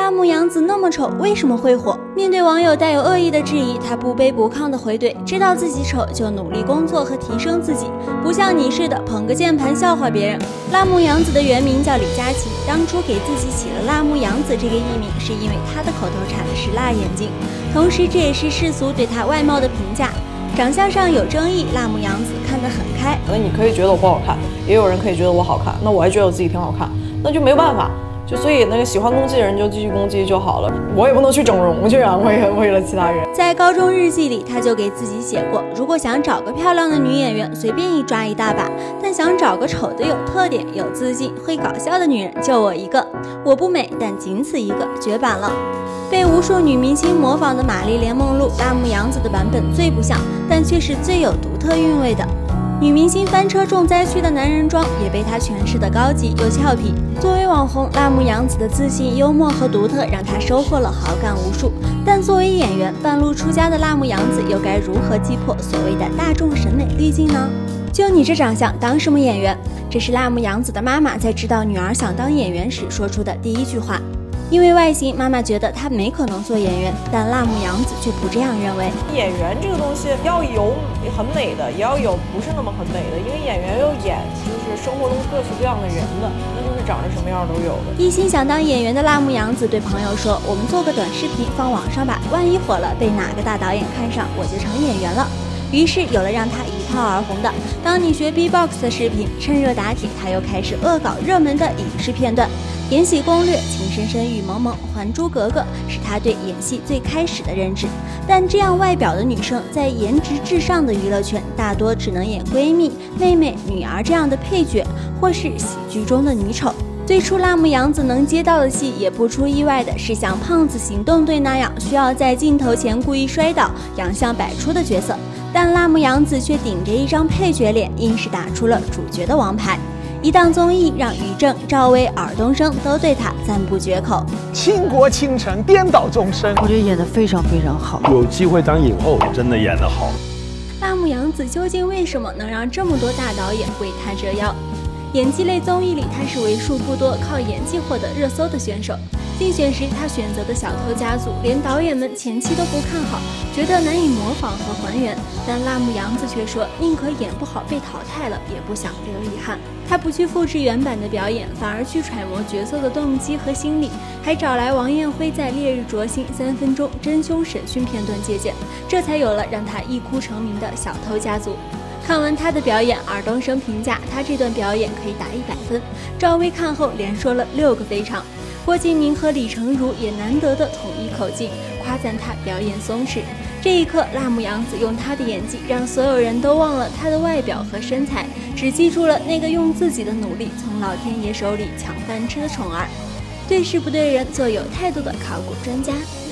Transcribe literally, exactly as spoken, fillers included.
辣目洋子那么丑，为什么会火？面对网友带有恶意的质疑，他不卑不亢的回怼：知道自己丑就努力工作和提升自己，不像你似的捧个键盘笑话别人。辣目洋子的原名叫李佳琦，当初给自己起了辣目洋子这个艺名，是因为她的口头禅是辣眼睛，同时这也是世俗对她外貌的评价。长相上有争议，辣目洋子看得很开。 那你可以觉得我不好看，也有人可以觉得我好看，那我还觉得我自己挺好看，那就没办法。就所以那个喜欢攻击的人就继续攻击就好了，我也不能去整容去啊，为了为了其他人。 在高中日记里，他就给自己写过，如果想找个漂亮的女演员，随便一抓一大把，但想找个丑的有特点、有自信、会搞笑的女人，就我一个。我不美，但仅此一个，绝版了。被无数女明星模仿的玛丽莲梦露，辣目洋子的版本最不像，但却是最有独特韵味的。女明星翻车重灾区的男人装也被她诠释的高级又俏皮。作为网红，辣目洋子的自信、幽默和独特让她收获了好感无数。但作为演员，半路出家的辣目洋子又该如何击破所谓的大众审美滤镜呢？就你这长相，当什么演员？这是辣目洋子的妈妈在知道女儿想当演员时说出的第一句话。因为外形，妈妈觉得她没可能做演员，但辣目洋子却不这样认为。 演员这个东西要有很美的，也要有不是那么很美的，因为演员要演就是生活中各式各样的人的，那就是长得什么样都有的。 一心想当演员的辣目洋子对朋友说：“我们做个短视频放网上吧，万一火了，被哪个大导演看上，我就成演员了。”于是有了让他一炮而红的当你学 B box 的视频。趁热打铁，他又开始恶搞热门的影视片段，《延禧攻略》、《情深深雨蒙蒙》、《还珠格格》是他对演戏最开始的认知。但这样外表的女生，在颜值至上的娱乐圈，大多只能演闺蜜、妹妹、女儿这样的配角，或是喜剧中的女丑。最初辣目洋子能接到的戏，也不出意外的是像胖子行动队那样需要在镜头前故意摔倒、洋相百出的角色，但辣目洋子却顶着一张配角脸，硬是打出了主角的王牌。一档综艺让于正、赵薇、尔冬升都对她赞不绝口。 倾国倾城，颠倒众生， 我觉得演得非常非常好， 有机会当影后，真的演得好。 辣目洋子究竟为什么能让这么多大导演为她折腰？演技类综艺里，她是为数不多靠演技获得热搜的选手。竞选时，她选择的小偷家族，连导演们前期都不看好，觉得难以模仿和还原。但辣目洋子却说，宁可演不好被淘汰了，也不想留遗憾。她不去复制原版的表演，反而去揣摩角色的动机和心理，还找来王艳辉在《烈日灼心》三分钟真凶审讯片段借鉴，这才有了让她一哭成名的小偷家族。看完他的表演，尔冬升评价他这段表演可以打一百分。赵薇看后连说了六个非常。郭敬明和李成儒也难得的统一口径，夸赞他表演松弛。这一刻，辣目洋子用他的演技，让所有人都忘了他的外表和身材，只记住了那个用自己的努力从老天爷手里抢饭吃的宠儿。对事不对人，做有态度的考古专家。